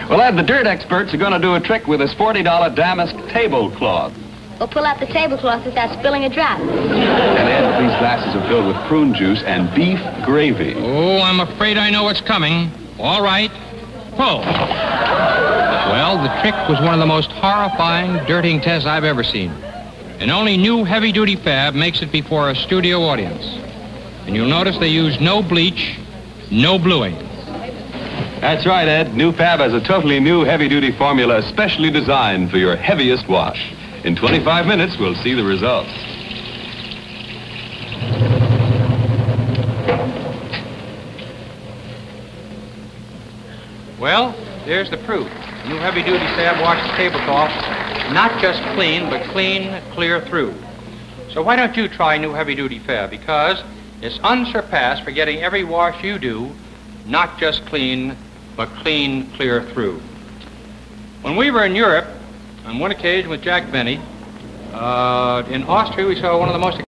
Well, Ed, the dirt experts are going to do a trick with this $40 damask tablecloth. We'll pull out the tablecloth without spilling a drop. And Ed, these glasses are filled with prune juice and beef gravy. Oh, I'm afraid I know what's coming. All right, pull. Well, the trick was one of the most horrifying dirtying tests I've ever seen. And only new heavy-duty Fab makes it before a studio audience. And you'll notice they use no bleach, no bluing. That's right, Ed. New Fab has a totally new heavy-duty formula especially designed for your heaviest wash. In 25 minutes, we'll see the results. Well, there's the proof. New heavy-duty Fab washes tablecloth, not just clean, but clean, clear through. So why don't you try new heavy-duty Fab? Because it's unsurpassed for getting every wash you do, not just clean, but clean, clear through. When we were in Europe, on one occasion with Jack Benny, in Austria we saw one of the most